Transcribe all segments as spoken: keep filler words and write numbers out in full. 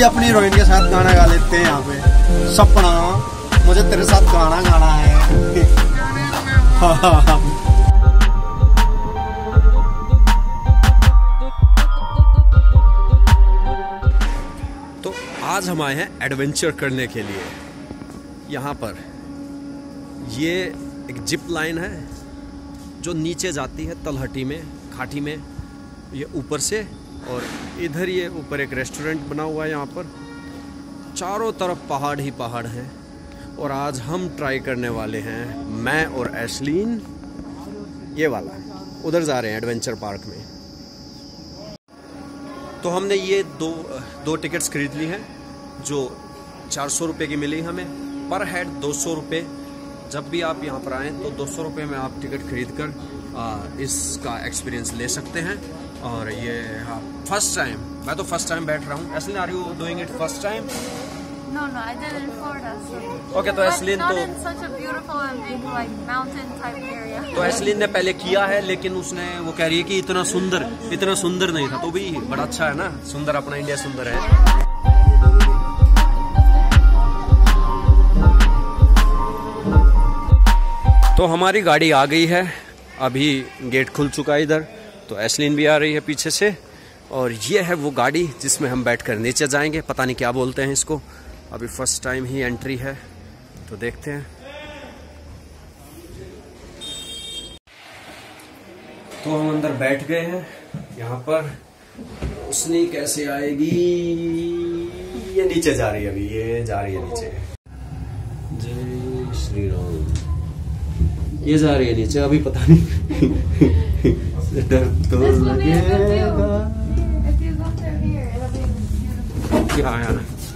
भी अपनी हीरोइन के साथ गाना गा लेते हैं यहाँ पे। सपना मुझे तेरे साथ गाना गाना है। तो आज हम आए हैं एडवेंचर करने के लिए। यहाँ पर ये एक जिप लाइन है जो नीचे जाती है तलहटी में, घाटी में, ये ऊपर से। और इधर ये ऊपर एक रेस्टोरेंट बना हुआ है। यहाँ पर चारों तरफ पहाड़ ही पहाड़ हैं। और आज हम ट्राई करने वाले हैं, मैं और एशलीन, ये वाला उधर जा रहे हैं एडवेंचर पार्क में। तो हमने ये दो दो टिकट्स खरीद ली हैं जो चार सौ रुपये की मिली हमें, पर हेड दो सौ रुपये। जब भी आप यहाँ पर आएँ तो दो सौ रुपये में आप टिकट खरीद कर इसका एक्सपीरियंस ले सकते हैं। और ये हाँ फर्स्ट टाइम, मैं तो फर्स्ट टाइम बैठ रहा हूँ। Ashleen, are you doing it first time? No, no, I did it in Florida. So. Okay, तो एशलीन not तो in such a beautiful and big like mountain type area. तो एशलीन ने पहले किया है, लेकिन उसने वो कह रही है कि इतना सुंदर इतना सुंदर नहीं था। तो भी बड़ा अच्छा है ना, सुंदर, अपना इंडिया सुंदर है। तो हमारी गाड़ी आ गई है, अभी गेट खुल चुका है इधर। तो एशलीन भी आ रही है पीछे से। और ये है वो गाड़ी जिसमें हम बैठकर नीचे जाएंगे। पता नहीं क्या बोलते हैं इसको, अभी फर्स्ट टाइम ही एंट्री है, तो देखते हैं। तो हम अंदर बैठ गए हैं। यहाँ पर उसने कैसे आएगी, ये नीचे जा रही है, अभी ये जा रही है नीचे। जय श्री राम, ये जा रही है नीचे, अभी पता नहीं। डर तो लगेगा क्या यार।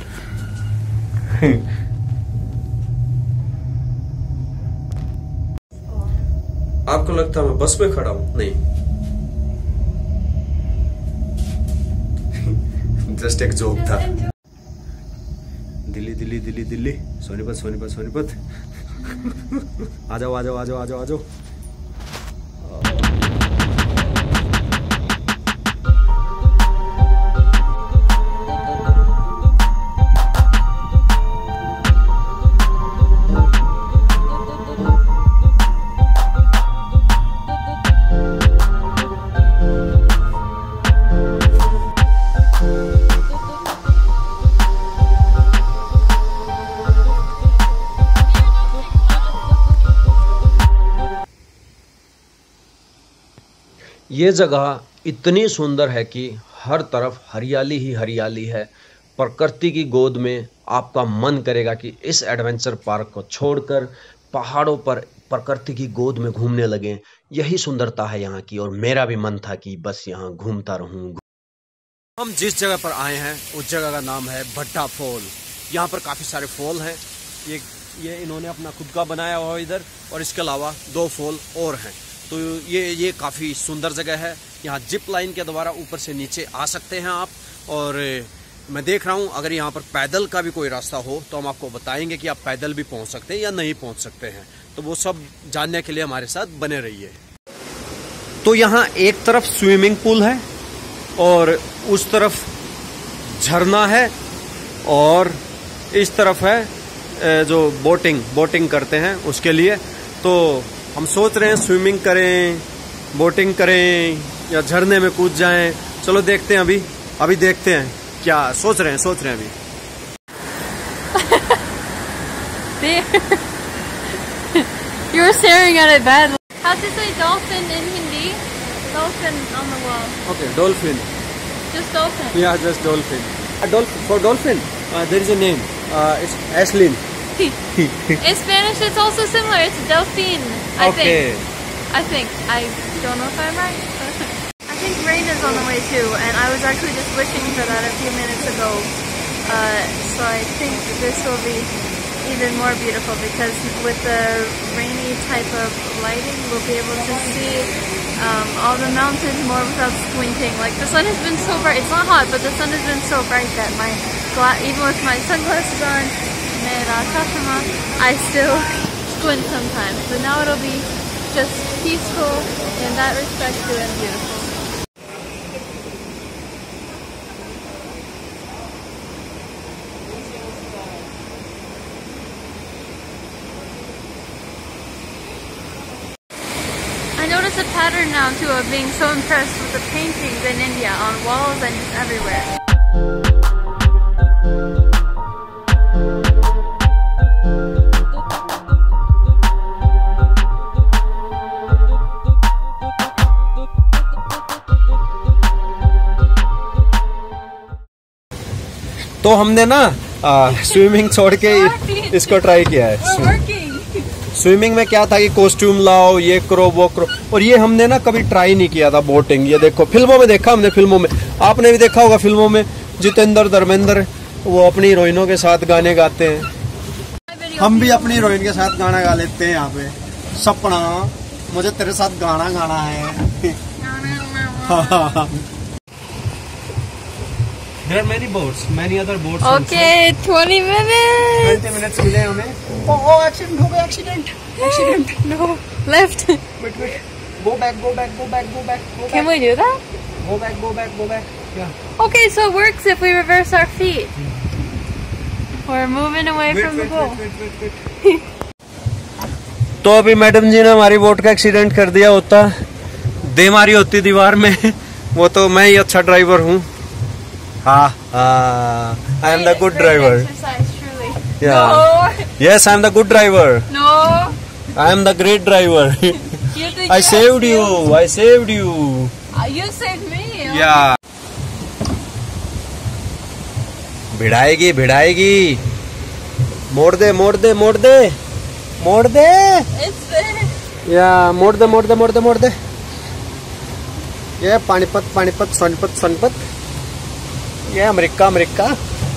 आपको लगता है मैं बस में खड़ा हूं? नहीं, जस्ट एक जोक था। दिल्ली दिल्ली दिल्ली दिल्ली, सोनीपत सोनीपत सोनीपत। आ जाओ आ जाओ आ जाओ आ जाओ आ जाओ। ये जगह इतनी सुंदर है कि हर तरफ हरियाली ही हरियाली है। प्रकृति की गोद में आपका मन करेगा कि इस एडवेंचर पार्क को छोड़कर पहाड़ों पर प्रकृति की गोद में घूमने लगें। यही सुंदरता है यहाँ की। और मेरा भी मन था कि बस यहाँ घूमता रहूं। हम जिस जगह पर आए हैं उस जगह का नाम है भट्टा फॉल। यहाँ पर काफ़ी सारे फॉल हैं। ये ये इन्होंने अपना खुद का बनाया हुआ इधर, और इसके अलावा दो फॉल और हैं। तो ये ये काफ़ी सुंदर जगह है। यहाँ जिप लाइन के द्वारा ऊपर से नीचे आ सकते हैं आप। और मैं देख रहा हूँ अगर यहाँ पर पैदल का भी कोई रास्ता हो तो हम आपको बताएंगे कि आप पैदल भी पहुँच सकते हैं या नहीं पहुँच सकते हैं। तो वो सब जानने के लिए हमारे साथ बने रहिए। तो यहाँ एक तरफ स्विमिंग पूल है और उस तरफ झरना है, और इस तरफ है जो बोटिंग बोटिंग करते हैं उसके लिए। तो हम सोच रहे हैं स्विमिंग करें, बोटिंग करें या झरने में कूद जाएं। चलो देखते हैं, अभी अभी देखते हैं क्या सोच रहे हैं सोच रहे हैं अभी। You're staring at it badly. How to say dolphin in Hindi? Dolphin on the wall. Okay, dolphin. Just dolphin. Yeah, just dolphin. A dolphin for dolphin. Uh, there is a name. Uh, it's Ashlyn. In Spanish, it's also similar. It's delfin. I Okay. think. I think. I don't know if I'm right. I think rain is on the way too, and I was actually just wishing for that a few minutes ago. Uh, so I think this will be even more beautiful because with the rainy type of lighting, we'll be able to see um, all the mountains more without squinting. Like the sun has been so bright. It's not hot, but the sun has been so bright that my gla- even with my sunglasses on, I still squint sometimes. But now it'll be just peaceful in that respect, and beautiful. It's a pattern now too of being so impressed with the paintings in India on walls and just everywhere. तो हमने ना swimming छोड़ के इसको try किया है। Swimming में क्या था कि कॉस्ट्यूम लाओ, ये करो वो करो, और ये हमने ना कभी ट्राई नहीं किया था बोटिंग। ये देखो फिल्मों में देखा हमने, फिल्मों में आपने भी देखा होगा, फिल्मों में जितेंद्र धर्मेंद्र वो अपनी हीरोइनों के साथ गाने गाते हैं। हम भी अपनी हीरोइन के साथ गाना गा लेते हैं यहाँ पे। सपना मुझे तेरे साथ गाना गाना है। There are many boats, many other boats. Okay, also. twenty minutes. twenty minutes मिले हमें। Oh, oh, accident हो गया, accident, accident. No, left. Wait, wait. Go back, go back, go back, go back, go back. Can we do that? Go back, go back, go back. Yeah. Okay, so it works if we reverse our feet. We're moving away wait, from wait, the boat. Wait, wait, wait, wait. तो अभी madam जी ने हमारी boat का accident कर दिया होता, दे मारी होती दीवार में, वो तो मैं ही अच्छा ड्राइवर हूँ। हाँ हाँ, I am the good driver. Exercise, truly. Yeah. No. Yes, I am the good driver. No. I am the great driver. You think I saved you. I saved you. Uh, you saved me. Yeah. भिड़ाएगी भिड़ाएगी, मोड़ दे मोड़ दे मोड़ दे मोड़ दे। It's there. या मोड़ दे मोड़ दे मोड़ दे मोड़ दे। ये पानीपत पानीपत सोनीपत सोनीपत, ये America America.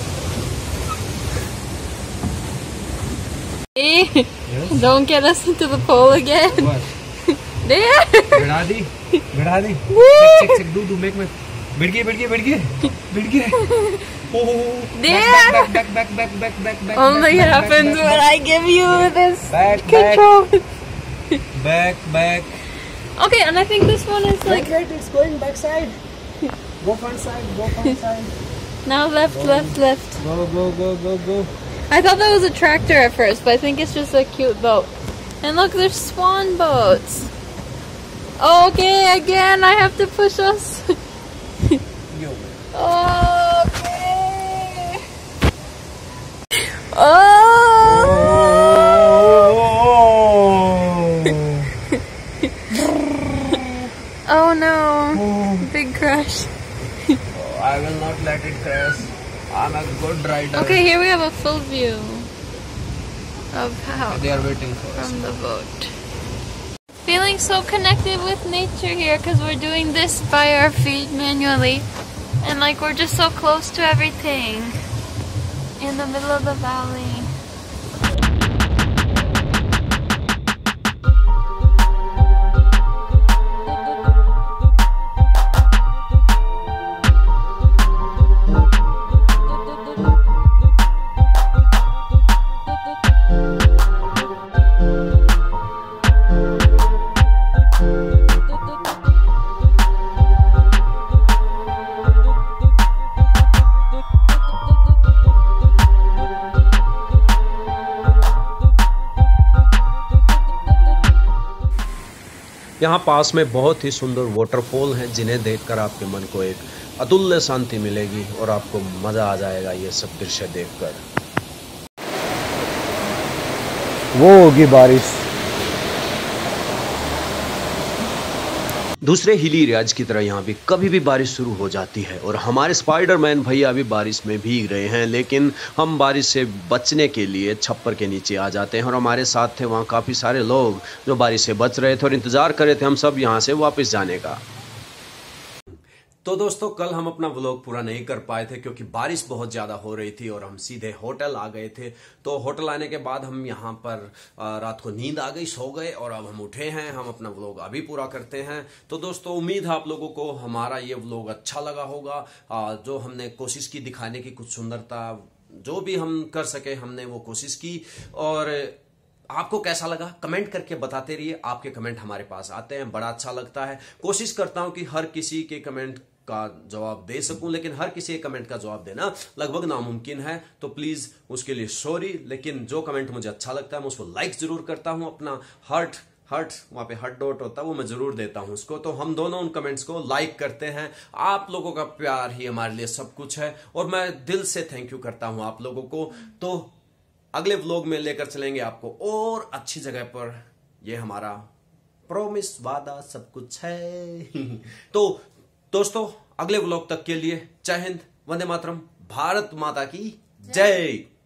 Hey, yes? Don't get us into the pool again. What? There. भिड़ा दी भिड़ा दी। Check check do do make make. भिड़ गई भिड़ गई भिड़ गई भिड़ गई। There. Back back back back back back back. Only back, happens back, back, when back, I give you this back, control. Back back. back. Okay, and I think this one is like. Wait, wait, it's going back side. Go front side. Go front side. Now left, Go. left, left. Go go go go go. I thought that was a tractor at first, but I think it's just a cute boat. And look, there's swan boats. Okay, again, I have to push us. Okay. Oh. Oh no. Big crash. I will not let it crash. I'm a good rider. Okay, here we have a full view of how They are waiting for us. from the boat. Feeling so connected with nature here because we're doing this by our feet manually, and like we're just so close to everything in the middle of the valley. यहाँ पास में बहुत ही सुंदर waterfall हैं जिन्हें देखकर आपके मन को एक अतुल्य शांति मिलेगी और आपको मज़ा आ जाएगा ये सब दृश्य देखकर। वो होगी बारिश। दूसरे हिली एरियाज की तरह यहाँ भी कभी भी बारिश शुरू हो जाती है और हमारे स्पाइडरमैन भैया भी बारिश में भीग रहे हैं, लेकिन हम बारिश से बचने के लिए छप्पर के नीचे आ जाते हैं और हमारे साथ थे वहाँ काफ़ी सारे लोग जो बारिश से बच रहे थे और इंतज़ार कर रहे थे हम सब यहाँ से वापस जाने का। तो दोस्तों कल हम अपना व्लॉग पूरा नहीं कर पाए थे क्योंकि बारिश बहुत ज़्यादा हो रही थी और हम सीधे होटल आ गए थे। तो होटल आने के बाद हम यहाँ पर रात को नींद आ गई, सो गए और अब हम उठे हैं। हम अपना व्लॉग अभी पूरा करते हैं। तो दोस्तों उम्मीद है आप लोगों को हमारा ये व्लॉग अच्छा लगा होगा। जो हमने कोशिश की दिखाने की कुछ सुंदरता, जो भी हम कर सके हमने वो कोशिश की। और आपको कैसा लगा कमेंट करके बताते रहिए, आपके कमेंट हमारे पास आते हैं, बड़ा अच्छा लगता है। कोशिश करता हूं कि हर किसी के कमेंट का जवाब दे सकूं, लेकिन हर किसी के कमेंट का जवाब देना लगभग नामुमकिन है, तो प्लीज उसके लिए सॉरी। लेकिन जो कमेंट मुझे अच्छा लगता है मैं उसको लाइक जरूर करता हूं, अपना हार्ट हर्ट, वहां पे हर्ट डॉट होता है, वो मैं जरूर देता हूं उसको। तो हम दोनों उन कमेंट्स को लाइक करते हैं। आप लोगों का प्यार ही हमारे लिए सब कुछ है और मैं दिल से थैंक यू करता हूं आप लोगों को। तो अगले व्लॉग में लेकर चलेंगे आपको और अच्छी जगह पर, ये हमारा प्रॉमिस, वादा सब कुछ है। तो दोस्तों अगले व्लॉग तक के लिए जय हिंद, वंदे मातरम, भारत माता की जय।